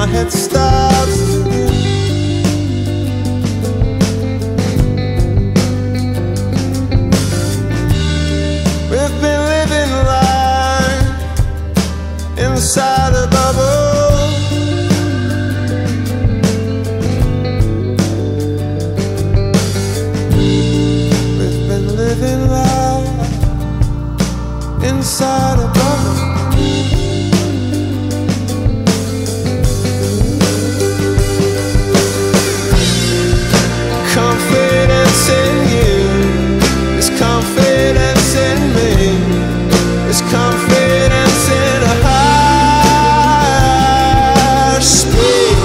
head starts to spin. We've been living life inside a bubble. We've been living life inside a bubble. Confidence in you is confidence in me, is confidence in a higher speed.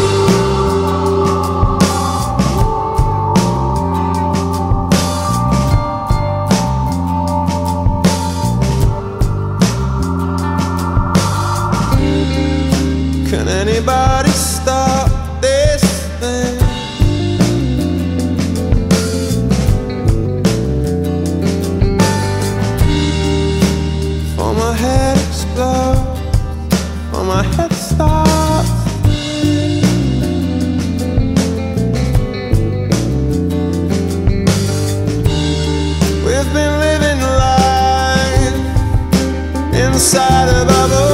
Can anybody stop this thing? My head explodes, or my head stops. We've been living life inside a bubble.